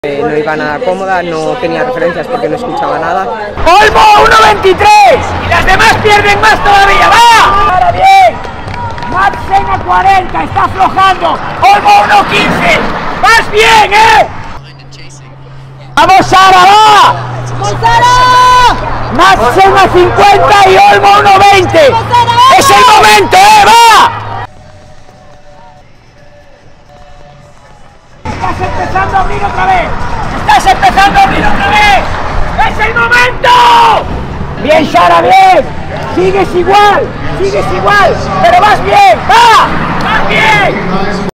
No iba nada cómoda, no tenía referencias porque no escuchaba nada. ¡Olmo 1.23! ¡Y las demás pierden más todavía! ¡Va! ¡Ahora bien! Madsen a 40, está aflojando. ¡Olmo 1.15! ¡Vas bien, eh! ¡Vamos, Sara, va! ¡Vamos, Sara! Madsen a 50 y Olmo 1.20. ¡Es el momento, va! Estás empezando a abrir otra vez. Estás empezando a abrir otra vez. ¡Es el momento! Bien, Sara, bien. Sigues igual, pero vas bien. ¡Va! ¡Vas bien!